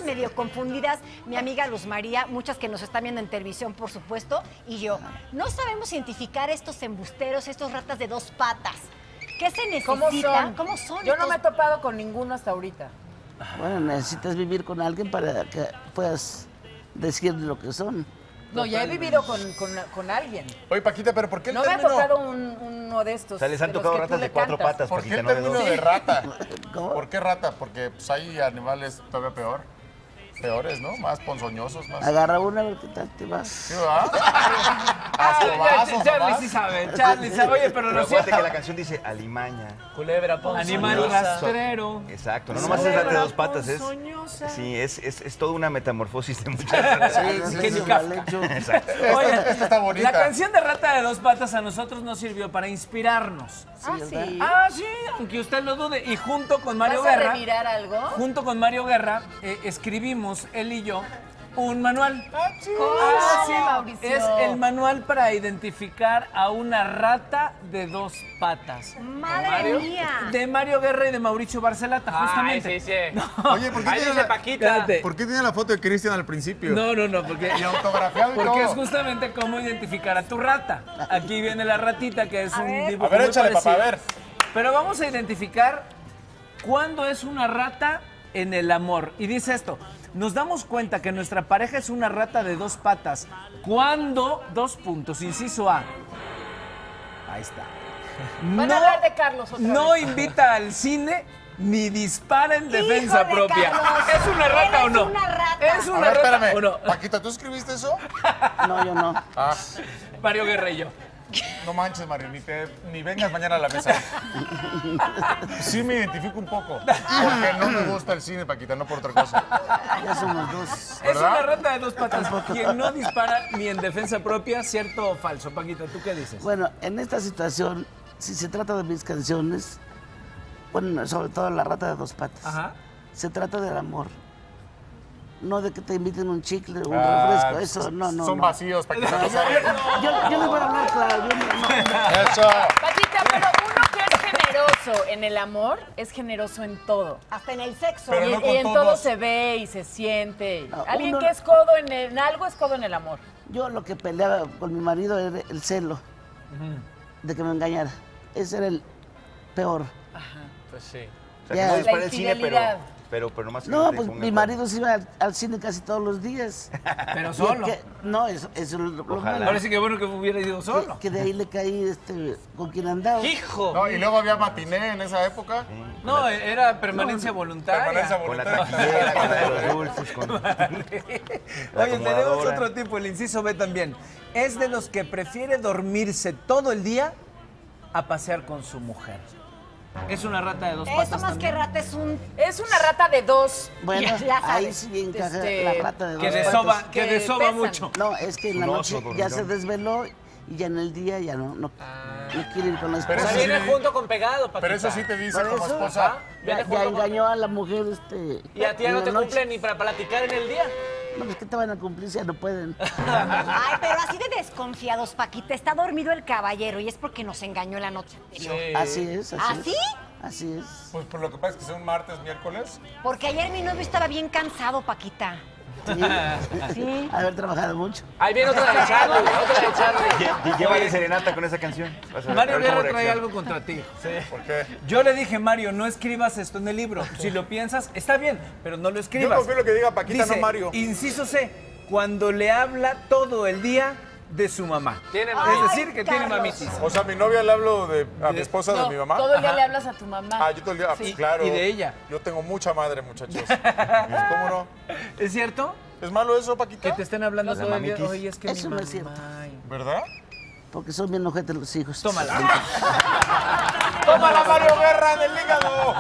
medio confundidas, mi amiga Luz María, muchas que nos están viendo en televisión, por supuesto, y yo. No sabemos identificar estos embusteros, estos ratas de dos patas. ¿Qué se necesitan? ¿Cómo son? Yo no me he topado con ninguno hasta ahorita. Bueno, necesitas vivir con alguien para que puedas decir lo que son. No, ya he vivido con alguien. Oye, Paquita, pero ¿por qué el No me ha término? tocado uno de estos. O sea, les han de los tocado que tú ratas le de cuatro cantas. patas, ¿Por qué Paquita, el no de término dos? de rata? ¿Cómo? ¿Por qué rata? Porque pues, hay animales todavía peores, ¿no? Más ponzoñosos, más... Agarra una, a ver qué tal te va. ¿Sí, verdad? A sobazos Charlie nomás. sí sabe, Charlie sabe. Oye, pero no Pero es cierto. acuérdate que la canción dice alimaña. Culebra ponzoñosa. Animal rastrero. Exacto, no nomás es rata de dos patas, es... Sí, es toda una metamorfosis de muchas ratas. Que ni Mal Kafka. hecho. Exacto. Esta está bonita. La canción de Rata de dos patas a nosotros nos sirvió para inspirarnos. Sí. Ah, sí, aunque usted lo dude. Y junto con Mario ¿Vas a Guerra, revirar algo? junto con Mario Guerra, escribimos, él y yo, un manual. Sí, Mauricio. Es el manual para identificar a una rata de dos patas. ¡Madre mía! De Mario Guerra y de Mauricio Barcelata, justamente. Ay, sí, sí. Oye, ¿por qué Ahí tiene dice la... Paquita. Espérate. ¿Por qué tiene la foto de Cristian al principio? No, porque... Y autografiado y Porque todo. es justamente cómo identificar a tu rata. Aquí viene la ratita, que es un dibujo A ver, muy échale, parecido. papá, a ver. Pero vamos a identificar cuándo es una rata en el amor. Y dice esto, nos damos cuenta que nuestra pareja es una rata de dos patas cuando, inciso A. Ahí está. Van a hablar de Carlos otra No vez. invita al cine ni dispara en defensa Híjole, propia. Carlos. ¿Es una rata Eres o no? una rata. ¿Es A una ver, rata espérame. o no? Paquita, ¿tú escribiste eso? No, yo no. Ah, Mario Guerra y yo. no manches, Mario, ni vengas mañana a la mesa. Sí me identifico un poco. Porque no me gusta el cine, Paquita, no por otra cosa. Ya somos dos. Es ¿Verdad? una rata de dos patas. Quien no dispara ni en defensa propia, ¿cierto o falso? Paquita, ¿tú qué dices? Bueno, en esta situación, si se trata de mis canciones, bueno, sobre todo La rata de dos patas, Ajá. se trata del amor. No de que te inviten un chicle o un Ah, refresco, eso no. Son no. vacíos, Paquita, no saben. Yo les voy a hablar claro. Eso. Paquita, pero uno que es generoso en el amor es generoso en todo. Hasta en el sexo. Pero Y, no con y en todo todos. se ve y se siente. No, Alguien uno- que es codo en algo es codo en el amor. Yo lo que peleaba con mi marido era el celo de que me engañara. Ese era el peor. Pues sí. O sea, que Ya. no La dispara el cine, infidelidad. pero nomás... que No, te pues ponga mi con- marido se iba al cine casi todos los días. Pero Y solo. no, eso es lo Ojalá. malo. Ahora sí que bueno que hubiera ido solo. Que de ahí le caí con quien andaba. ¡Hijo! No, y luego había matiné en esa época. No, era permanencia voluntaria. Permanencia Con la voluntaria. taquillera, con la de los dulces, con... la Oye, tenemos acomodadora. otro tipo, el inciso B también. Es de los que prefiere dormirse todo el día a pasear con su mujer. Es una rata de dos patas Eso más que también. rata es un... Es una rata de dos. Bueno, Ya ahí sabes. sí encaja Este, la rata de dos Que patas. desoba, que Que desoba pesan. mucho. No, es que en la Un noche oso ya se dormilón. desveló y ya en el día ya no quiere ir con la Pero O esposa. sea, eso viene sí- junto con pegado, Paquita. Pero eso sí te dice Por como eso, esposa. Viene Ya junto con- engañó a la mujer Y a ti ya en no la te noche. cumple ni para platicar en el día. No, pues que te van a cumplir si ya no pueden. Ay, pero así de desconfiados, Paquita. Está dormido el caballero y es porque nos engañó la noche anterior. Así es, así ¿Así? es. Así es. Pues por lo que pasa es que sea un martes, miércoles. Porque ayer mi novio estaba bien cansado, Paquita. Sí. Haber trabajado mucho. Ahí viene otra de Charlie, otra de Charlie. Llévale serenata con esa canción. Vas a ver, Mario a ver cómo Guerra trae reacciona. algo contra ti. ¿Por qué? Yo le dije, Mario, no escribas esto en el libro. Si lo piensas, está bien, pero no lo Yo escribas. confío en lo que diga Paquita, Dice, no Mario. inciso C, cuando le habla todo el día de su mamá. Tiene Es mamá. decir, que tiene Carlos. mamitis. O sea, a mi novia le hablo a mi esposa No, de mi mamá. todo el día Ajá. le hablas a tu mamá. Ah, yo todo el día, pues, claro. Y de ella. Yo tengo mucha madre, muchachos. ¿Cómo no? ¿Es cierto? ¿Es malo eso, Paquita? Que te estén hablando La todo el día. mamitis. Oye, es que Eso mi no es mamá... cierto. ¿Verdad? Porque son bien ojetes los hijos. Tómala. ¡Tómala, Mario Guerra, en el hígado!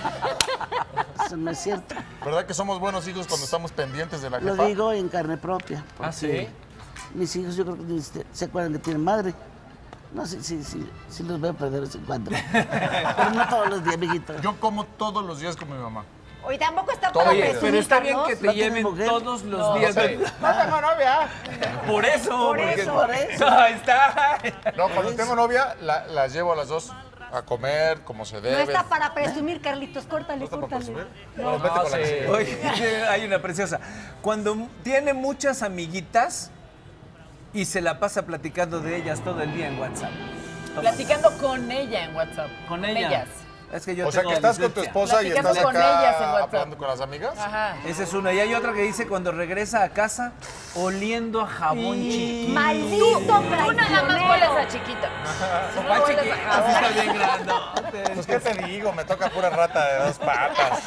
Eso no es cierto. ¿Verdad que somos buenos hijos cuando estamos pendientes de la Lo jefa? digo en carne propia. ¿Ah, porque sí? Mis hijos yo creo que ni se acuerdan que tienen madre. No, sí los veo perder de vez en cuando. Pero no todos los días, mijito. Yo como todos los días con mi mamá. Oye, tampoco está Todo para bien. presumir, Pero está bien Carlos. que te ¿No tienes lleven mujer? todos los días. No tengo novia. Por eso. Por porque- eso. Por eso. Ahí está. No, cuando tengo novia, las llevo a las dos. a comer como se debe. No está para presumir, Carlitos, córtale, ¿No está para córtale. presumir? Bueno, vete con la que sigue. Oye, hay una preciosa. Cuando tiene muchas amiguitas y se la pasa platicando de ellas todo el día en WhatsApp. Platicando con ella en WhatsApp. Con ella. ellas. Es que yo O sea, tengo que estás con tu dislexia. esposa y Platicando estás con ellas en acá WhatsApp. hablando con las amigas. Ajá. Esa es una. Y hay otra que dice cuando regresa a casa oliendo a jabón chiquito. ¡Maldito Tú nada más traicionero! hueles a chiquita. ¿Cuál chiquito? Así está bien grandote. Pues, ¿qué te digo? Me toca pura rata de 2 patas.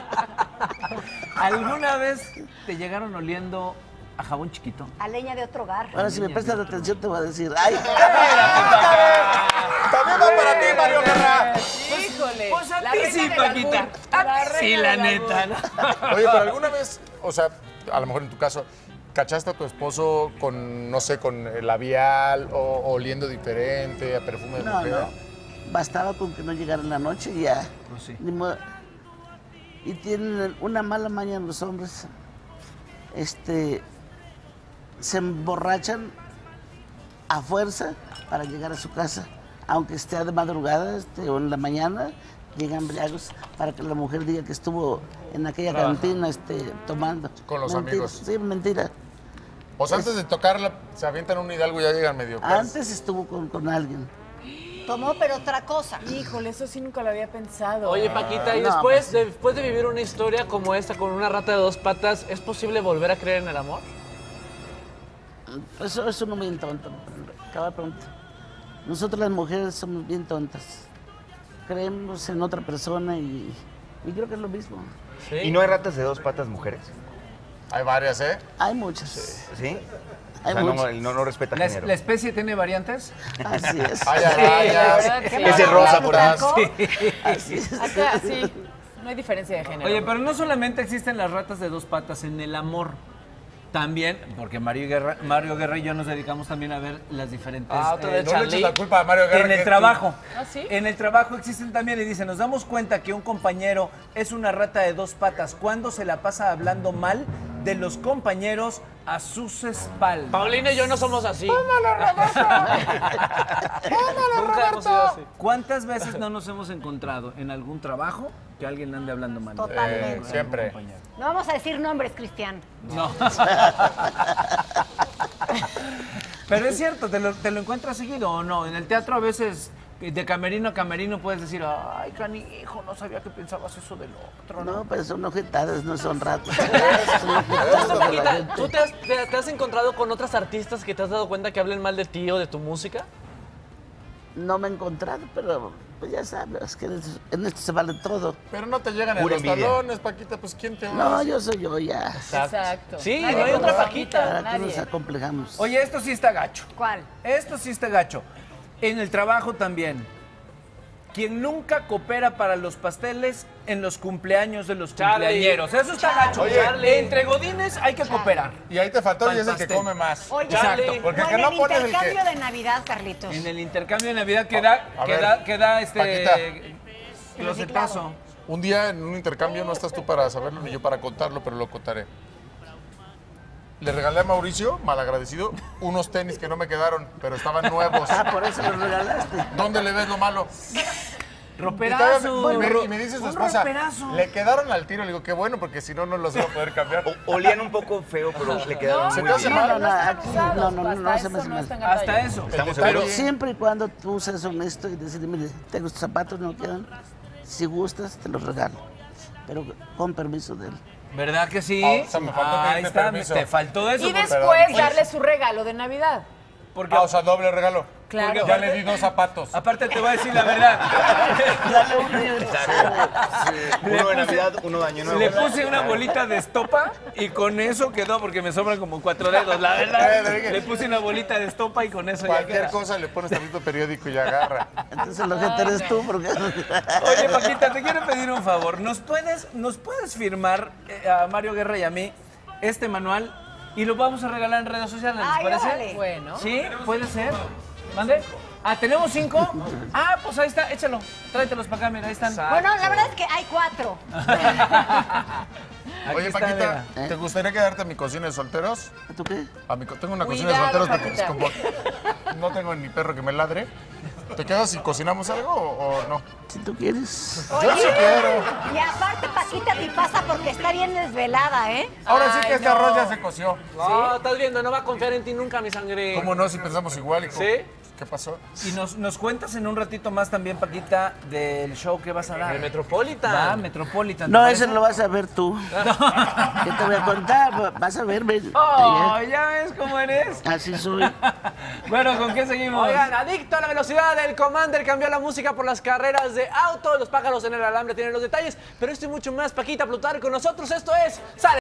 ¿Alguna vez te llegaron oliendo a jabón chiquito? A leña de otro hogar. Ahora, si me prestas atención, te voy a decir, ¡ay! También va para ti, Mario Guerra. Híjole. Pues a la ti reina sí, del Paquita. albur. A La ti sí, reina la del neta, albur. ¿no? Oye, pero alguna vez, o sea, a lo mejor en tu caso, ¿cachaste a tu esposo con, no sé, con el labial o oliendo diferente, a perfume de No, mujer? no. Bastaba con que no llegara en la noche y ya. Pues sí. Ni modo. Y tienen una mala maña los hombres. Se emborrachan a fuerza para llegar a su casa. Aunque esté de madrugada o en la mañana, llegan embriagos para que la mujer diga que estuvo en aquella cantina tomando. Con los Mentira. amigos. Sí, mentira. O sea, antes de tocarla, se avientan un hidalgo y ya llegan medio Antes estuvo con alguien. Tomó, pero otra cosa. Híjole, eso sí nunca lo había pensado. Oye, Paquita, y No, después de vivir una historia como esta con una rata de 2 patas, ¿es posible volver a creer en el amor? Eso no es bien tonto. Acaba pronto. Nosotros las mujeres somos bien tontas. Creemos en otra persona y creo que es lo mismo. Sí. ¿Y no hay ratas de 2 patas mujeres? Hay varias, ¿eh? Hay muchas. ¿Sí? Hay O sea, muchas. no respeta ¿La género. especie tiene variantes? Así es. Hay la arañas. verdad, sí. Ese rosa por ahí. Así es. Acá sí, no hay diferencia de género. Oye, pero no solamente existen las ratas de 2 patas en el amor. También, porque Mario Guerra y yo nos dedicamos también a ver las diferentes... otra vez No le eches Charlie. la culpa a Mario Guerra. en que el tú- trabajo. ¿Ah, sí? En el trabajo existen también y dice, nos damos cuenta que un compañero es una rata de 2 patas cuando se la pasa hablando mal de los compañeros a sus espaldas. Paulina y yo no somos así. Nunca hemos sido así. ¿Cuántas veces no nos hemos encontrado en algún trabajo que alguien ande hablando mal? Totalmente. Siempre. No vamos a decir nombres, Cristian. No. Pero es cierto, ¿te lo encuentras seguido o no? En el teatro a veces, de camerino a camerino, puedes decir, ay, canijo, no sabía que pensabas eso del otro, ¿no? No, pero son ojetadas, no son ratas. Son Esto, ojetadas de la Paquita, gente. ¿tú te has encontrado con otras artistas que te has dado cuenta que hablen mal de ti o de tu música? No me he encontrado, pero pues ya sabes que en esto se vale todo. Pero no te llegan en Pura los envidia. talones, Paquita, pues ¿quién te No, ama? yo soy yo ya. Exacto. Sí, Nadie no hay otra como Paquita. ¿Para qué nadie. nos acomplejamos? Oye, esto sí está gacho. ¿Cuál? Esto sí está gacho. En el trabajo también. Quien nunca coopera para los pasteles en los cumpleaños de los Charlie. cumpleañeros. Eso está gacho. Oye, Charlie. Entre godines hay que cooperar. Y ahí te faltó y Pa'l es el que pastel. come más. Oye, Charlie. Porque o que en no el pones el que... intercambio de Navidad, Carlitos. En el intercambio de Navidad queda A ver, Paquita. closetazo. Un día en un intercambio, no estás tú para saberlo ni yo para contarlo, pero lo contaré. Le regalé a Mauricio, malagradecido, unos tenis que no me quedaron, pero estaban nuevos. Ah, por eso los regalaste. ¿Dónde le ves lo malo? Roperazo. Y me dice su Un esposa, roperazo. le quedaron al tiro. Le digo, qué bueno, porque si no, no los iba a poder cambiar. Olían un poco feo, pero le quedaron ¿Se muy te hace bien. mal? No, aquí no se me hace mal. Hasta eso. Estamos Pero seguros. siempre y cuando tú seas honesto y decir, mire, tengo estos zapatos, no quedan. Si gustas, te los regalo. Pero con permiso de él. ¿Verdad que sí? Ah, o sea, me faltó Ahí pedirte está, permiso. te faltó eso. Y porque- después darle su regalo de Navidad. porque Ah, o sea, doble regalo. Claro. Ya le di 2 zapatos. aparte te voy a decir la verdad. Uno de Navidad, uno de Año Nuevo. Le puse una bolita de estopa y con eso quedó, porque me sobran como 4 dedos, la verdad. Le puse una bolita de estopa y con eso ya Cualquier queda. cosa le pones tantito periódico y ya agarra. Entonces lo que eres tú, porque... Oye, Paquita, te quiero pedir un favor. ¿Nos puedes firmar a Mario Guerra y a mí este manual y lo vamos a regalar en redes sociales, ¿les Ay, parece? órale. Bueno. ¿Sí? ¿Puede ser? ¿Mande? Ah, ¿tenemos 5? Ah, pues ahí está, échalo. Tráetelos para acá, mira, ahí están. Bueno, la verdad es que hay 4. Aquí Oye, está, Paquita, mira. ¿te gustaría quedarte a mi cocina de solteros? ¿Tú qué? Tengo una cocina de Cuidado, solteros porque pues, Paquita. como no tengo ni perro que me ladre. ¿Te quedas si cocinamos algo o no? Si tú quieres. Yo sí quiero. Y aparte, Paquita te pasa porque está bien desvelada, ¿eh? Ahora sí que este arroz ya se coció. No, estás viendo, no va a confiar en ti nunca, mi sangre. ¿Cómo no? Si pensamos igual, hijo. ¿Sí? ¿Qué pasó? Y nos cuentas en un ratito más también, Paquita, del show que vas a dar. El Metropolitan. Va, Metropolitan. No, ¿te ese parece? lo vas a ver tú. ¿Qué te voy a contar? Vas a ver, ven. Oh, ¿ya ves cómo eres? Así soy. Bueno, ¿con qué seguimos? Oigan, adicto a la velocidad, el Commander cambió la música por las carreras de auto. Los pájaros en el alambre tienen los detalles, pero esto y mucho más, Paquita Plutarco con nosotros. Esto es Sale